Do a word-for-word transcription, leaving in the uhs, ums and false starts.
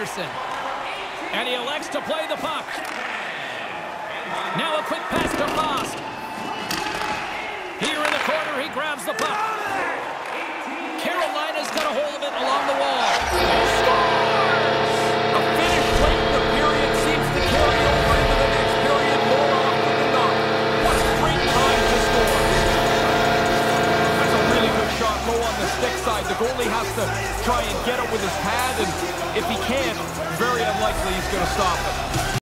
Anderson. And he elects to play the puck. Now a quick pass to Fast. Here in the corner, he grabs the puck. Carolina's got a hold of it along the wall. Scores! A finish late in the period seems to carry over into the next period more often than not. What a great time to score. That's a really good shot low on the stick side. The goalie has to try and get it with his pad, and if he can't, very unlikely he's going to stop it.